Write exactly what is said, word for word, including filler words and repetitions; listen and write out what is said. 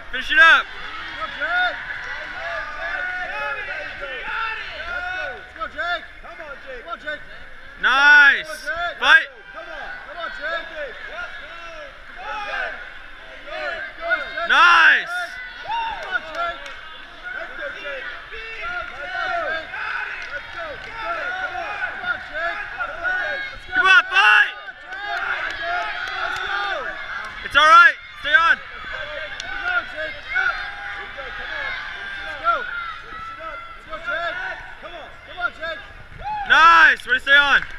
Finish it up. Let's go, Jake. Come on, Jake. Come on, Jake. Nice. Fight. Come on. Come on, Jake. Nice. Come on, Jake. Let's go, Jake. Let's go. Come on, Jake. Come on, fight. Let's go. It's all right. Stay on. Come on, Jake. Here you go. Come on. Let's go. Finish it up. Let's go, Jake. Come on. Come on, Jake. Nice. Way to stay on.